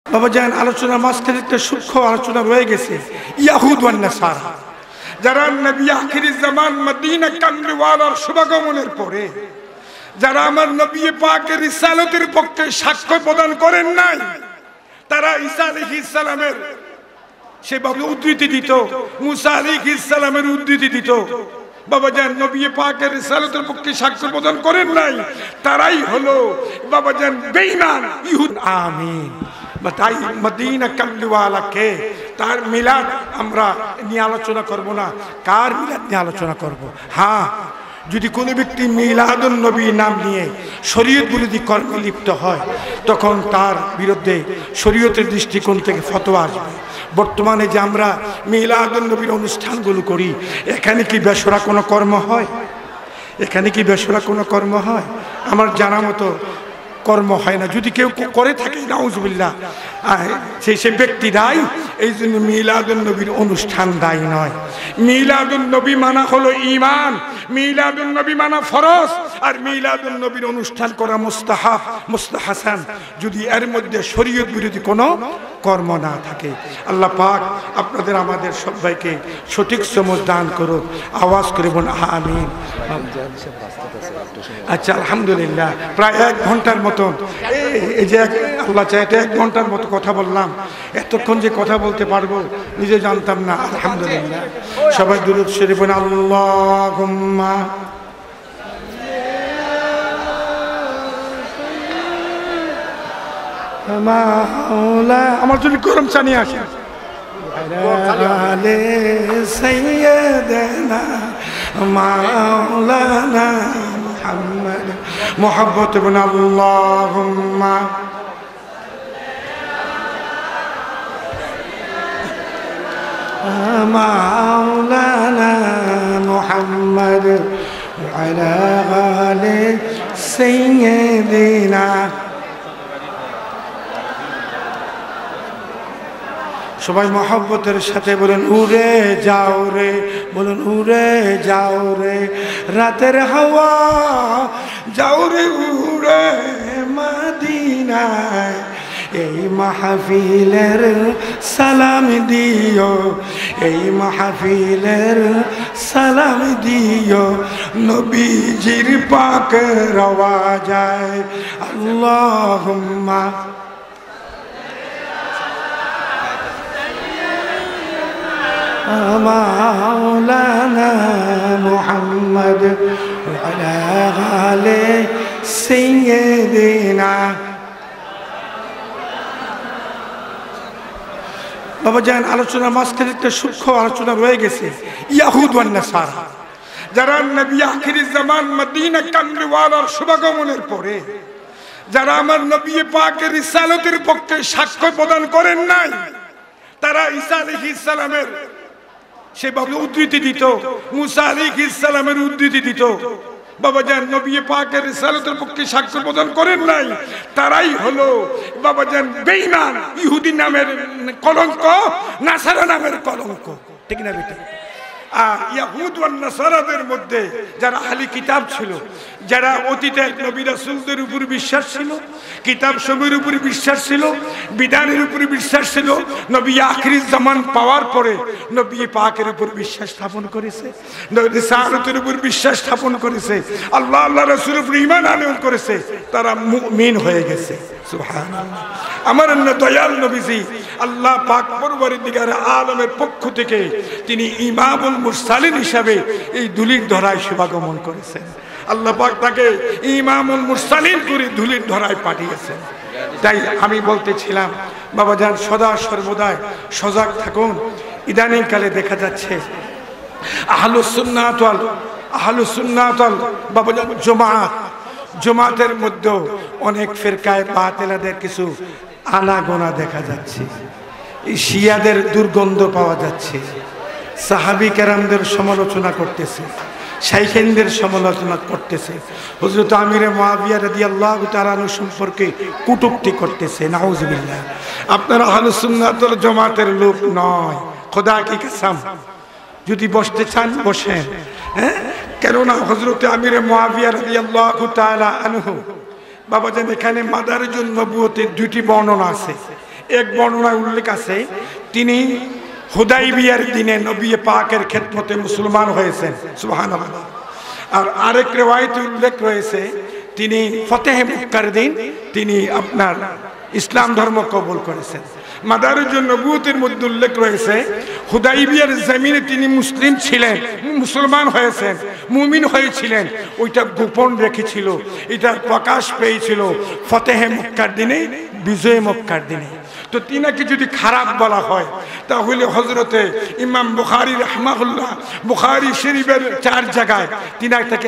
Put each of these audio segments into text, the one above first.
বাবা জান আলোচনার মাঝখানে একটা সূক্ষ্ম আলোচনা রয়ে গেছে। ইয়াহুদ ওয়ান নাসারা, যারা নবী আখিরি জামান মদিনা কামলিওয়ালার শুভাগমনের পরে যারা আমার নবী পাকের রিসালাতের পক্ষে সাক্ষ্য প্রদান করেন নাই, তারা ঈসা আলাইহিস সালামের সেভাবে উদ্ধৃতি দিত, মুসা আলাইহিস সালামের উদ্ধৃতি দিত। বাবা জান নবী পাকের রিসালাতের পক্ষে সাক্ষ্য প্রদান করেন নাই, তারাই হলো বাবা জান বেঈমান ইহুদ। আমিন। তাই মদিনা কামলিওয়ালাকে তার মিলাদ আমরা নিয়ে আলোচনা করব না, কার মিলাদ নিয়ে আলোচনা করব। হ্যাঁ, যদি কোনো ব্যক্তি মিলাদুন নবী নাম নিয়ে শরীয়ত বিরোধী কর্মে লিপ্ত হয়, তখন তার বিরুদ্ধে শরীয়তের দৃষ্টিকোণ থেকে ফতোয়া আসবে। বর্তমানে যে আমরা মিলাদুন নবীর অনুষ্ঠানগুলো করি, এখানে কি বেসরা কোনো কর্ম হয়? এখানে কি বেসরা কোনো কর্ম হয়? আমার জানা মতো কর্ম হয় না। যদি কেউ করে থাকে নাউজুবিল্লাহ, সেই ব্যক্তি দায়ী। এই জন্য মিলাদুন নবীর অনুষ্ঠান দায়ী নয়। মিলাদুন নবী মানা হলো ঈমান, মিলাদুন নবী মানা ফরজ, আর মিলাদুন নবীর অনুষ্ঠান করা মুস্তাহাব, মুস্তাহাসান, যদি এর মধ্যে শরীয়ত বিরোধী কোনো কর্ম না থাকে। আল্লাহ পাক আপনাদের আমাদের সবাইকে সঠিক সমঝ দান করুন। আওয়াজ করে বলুন আমিন। আচ্ছা, আলহামদুলিল্লাহ, প্রায় 1 ঘন্টার মতন, এই যে আল্লাহ চাইতে 1 ঘন্টার মতো কথা বললাম। এতক্ষণ যে কথা বলতে পারবো নিজে জানতাম না। আলহামদুলিল্লাহ, সবাই দুরূদ শরীফ পড়ুন। আল্লাহুম্মা মাওলা, আমার জন্য গরম চা নিয়ে আসেন। আলে সাইয়্যিদানা মাওলানা মুহাম্মদ, মুহাব্বত বিন আল্লাহুম্মা মাওলানা মুহাম্মদ ওয়ালা আলে সাইয়্যিদিনা। সবাই মহব্বতের সাথে বলুন উড়ে যাও রে, বলুন উড়ে যাও রে রাতের হাওয়া, যাও রে উড়ে মদিনায়। এই মাহফিলের সালাম দিও, এই মাহফিলের সালাম দিও নবীজির পাক রওয়াজায়। আল্লাহুম্মা মাওলানা মুহাম্মদ ওয়ালা আলে সাইয়্যিদিনা। বাবা জান আলোচনার মাঝখানে একটা সূক্ষ্ম আলোচনা রয়ে গেছে। ইয়াহুদ ওয়ান নাসারা, যারা নবী আখিরি জামান মদিনা কামলিওয়ালার শুভাগমনের পরে যারা আমার নবী পাকের রিসালাতের পক্ষে সাক্ষ্য প্রদান করেন নাই, তারা ঈসা আলাইহিস সালামের সেভাবে উদ্ধৃতি দিত, মুসা আলাইহিস সালামের উদ্ধৃতি দিত। বাবা জান নবী পাকের রিসালাতের পক্ষে সাক্ষ্য প্রদান করেন নাই, তারাই হলো বাবা জান বেঈমান ইহুদি নামের কলঙ্ক, নাসারা নামের কলঙ্ক। ঠিক না বেটা? ইয়াহুদ ওয়ান নাসারাদের মধ্যে যারা আহলি কিতাব ছিল, যারা অতীতে নবী রাসূলদের উপর বিশ্বাস ছিল, কিতাব সমূহের উপর বিশ্বাস ছিল, বিধানের উপর বিশ্বাস ছিল, নবী আখিরি জামান পাওয়ার পরে নবী পাকের উপর বিশ্বাস স্থাপন করেছে, রিসালাতের উপর বিশ্বাস স্থাপন করেছে, আল্লাহ আল্লাহ রাসূলের উপর ঈমান আনয়ন করেছে, তারা মুমিন হয়ে গেছে। সুবহানাল্লাহ। আমার দয়াল নবীজি আল্লাহ পাক পরওয়ারদিগার আলমের পক্ষ থেকে তিনি ইমামুল মুরসালিন হিসাবে এই ধুলির ধরায় শুভাগমন করেছেন। আল্লাহ পাক তাকে ইমামুল মুরসালিন করে ধুলির ধরায় পাঠিয়েছেন। তাই আমি বলতেছিলাম বাবা জান সদা সর্বদাই সজাগ থাকুন। ইদানিং কালে দেখা যাচ্ছে আহলুস সুন্নাত ওয়াল বাবা জান জমাতের মধ্যে অনেক ফিরকায়ে বাতিলাদের কিছু আনাগোনা দেখা যাচ্ছে। শিয়াদের দুর্গন্ধ পাওয়া যাচ্ছে, সাহাবী কেরামদের সমালোচনা করতেছে, শাইখেনদের সমালোচনা করতেছে, হযরত আমিরে মুআবিয়া রাদিয়াল্লাহু তাআলা আনহু সম্পর্কে কটূক্তি করতেছে। নাউজুবিল্লাহ। আপনারা আহলুস সুন্নাত ওয়াল জামাতের লোক নয়, খোদা কি কসম। যদি বসতে চান বসেন, হ্যাঁ, কেননা হযরত আমিরে মুআবিয়া রাদিয়াল্লাহু তাআলা আনহু বাবা জান এখানে মাদারিজুন নবুয়তের 2টি বর্ণনা আছে। এক বর্ণনায় উল্লেখ আছে তিনি হুদাইবিয়ার দিনে নবী পাকের খেদমতে মুসলমান হয়েছেন, সুবহানাল্লাহ। আর আরেক রিওয়ায়াতে উল্লেখ রয়েছে তিনি ফতেহে মক্কার দিন তিনি আপনার ইসলাম ধর্ম কবুল করেছেন। মাদারুজুন নবুয়তের মধ্যে উল্লেখ রয়েছে হুদাইবিয়ার জমিনে তিনি মুসলিম ছিলেন, মুসলমান হয়েছেন, মুমিন হয়েছিলেন, ওইটা গোপন রেখেছিল, এটা প্রকাশ পেয়েছিল ফতেহে মক্কার দিনে, বিজয় মক্কার দিনে। তো তিনাকে যদি খারাপ বলা হয় তাহলে হযরতে ইমাম বুখারী রাহমাহুল্লাহ বুখারী শরীফের 4 জায়গায় তিনার থেকে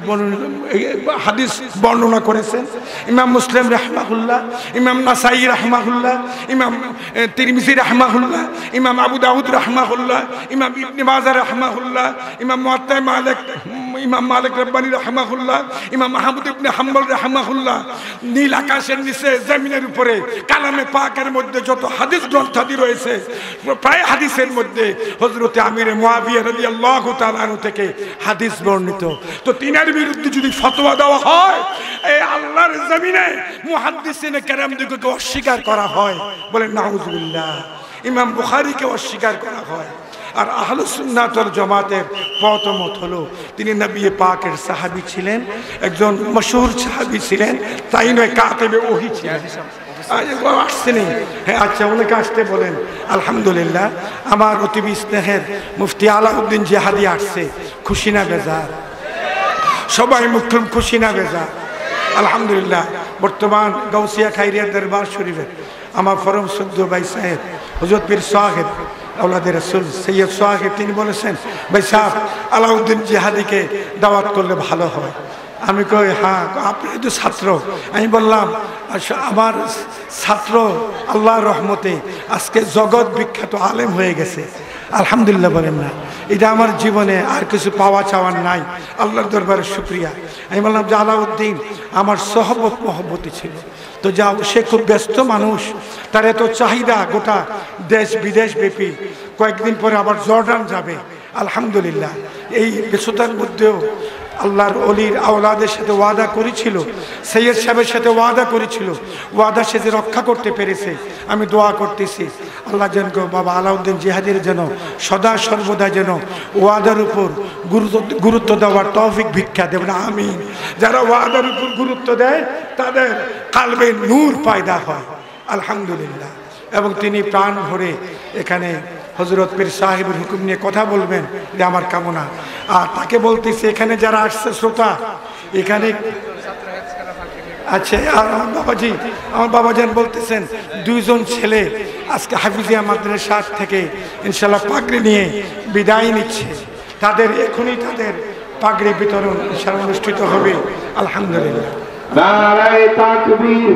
হাদিস বর্ণনা করেছেন। ইমাম মুসলিম রাহমাহুল্লাহ, ইমাম নাসাই রাহমাহুল্লাহ, ইমাম তিরমিজি রাহমাহুল্লাহ, ইমাম আবু দাউদ রাহমাহুল্লাহ, ইমাম ইবনে মাজাহ রাহমাহুল্লাহ, ইমাম মুয়াত্তা মালিক, ইমাম মালিক রব্বানী রাহমাহুল্লাহ, ইমাম আহমদ ইবনে হাম্বল রাহমাহুল্লাহ, নীল আকাশের নিচে জমিনের উপরে কালামে পাকের মধ্যে যত হাদিস গ্রন্থাদি রয়েছে প্রায় হাদিসের মধ্যে হযরতে আমির মুয়াবিয়া রাদিয়াল্লাহু তাআলা আনহু থেকে হাদিস বর্ণিত। তো তিনার বিরুদ্ধে যদি ফতোয়া দেওয়া হয়, এই আল্লাহর জমিনে মুহাদ্দিসিনে কেরামদিগকে অস্বীকার করা হয়, বলেন নাউজুবিল্লাহ। ইমাম বুখারীকে অস্বীকার করা হয়। আর আহলুস সুন্নাত ওয়াল জামাতের পথমত হলো তিনি নবী পাকের সাহাবী ছিলেন, একজন মশহুর সাহাবী ছিলেন, তাই নয় কাতিবে ওহী ছিলেন। আসছে নেই? হ্যাঁ, আচ্ছা, অনেকে আসতে বলেন। আলহামদুলিল্লাহ, আমার অতি স্নেহের মুফতি আলাউদ্দিন জিহাদি আসছে, খুশি না বেজার? সবাই মুখ্যম খুশি না বেজার? আলহামদুলিল্লাহ। বর্তমান গাউসিয়া খাইরিয়া দরবার শরীফের আমার ফরম সদ্য ভাই সাহেব হুজুর পীর সাহেব আওলাদের রাসূল সৈয়দ সাহেব তিনি বলেছেন, ভাই সাহেব আলাউদ্দিন জিহাদিকে দাওয়াত করলে ভালো হয়। আমি কই হ্যাঁ, আপনি তো ছাত্র। আমি বললাম আমার ছাত্র আল্লাহর রহমতে আজকে জগৎ বিখ্যাত আলেম হয়ে গেছে, আলহামদুলিল্লাহ। বলেন না, এটা আমার জীবনে আর কিছু পাওয়া চাওয়ার নাই, আল্লাহর দরবারে শুকরিয়া। আমি বললাম যে আলাউদ্দিন আমার সহবত মহব্বতী ছিল, তো যাও, সে খুব ব্যস্ত মানুষ, তার এত চাহিদা গোটা দেশ বিদেশ ব্যাপী, কয়েকদিন পরে আবার জর্ডান যাবে। আলহামদুলিল্লাহ, এই ব্যস্ততার মধ্যেও আল্লাহর অলির আওলাদের সাথে ওয়াদা করেছিল, সৈয়দ সাহেবের সাথে ওয়াদা করেছিল, ওয়াদা সে যে রক্ষা করতে পেরেছে। আমি দোয়া করতেছি আল্লাহ যেন বাবা আলাউদ্দিন জিহাদির যেন সদা সর্বদা যেন ওয়াদার উপর গুরুত্ব দেওয়ার তৌফিক ভিক্ষা দেবেন, আমিন। যারা ওয়াদার উপর গুরুত্ব দেয় তাদের কালবে নূর পয়দা হয়, আলহামদুলিল্লাহ। এবং তিনি প্রাণ ভরে এখানে হযরত পীর সাহেবের হুকুম নিয়ে কথা বলবেন, যে আমার কামনা। আর তাকে বলতেছি এখানে যারা আসছে শ্রোতা, এখানে আচ্ছা, আর আমার বাবাজি, আমার বাবাজান বলতেছেন 2 জন ছেলে আজকে হাফিজিয়া মাদ্রাসা থেকে ইনশাআল্লাহ পাগড়ি নিয়ে বিদায় নিচ্ছে। তাদের এখনই তাদের পাগড়ি বিতরণ ইনশাআল্লাহ অনুষ্ঠিত হবে, আলহামদুলিল্লাহ। নারায়ে তাকবীর।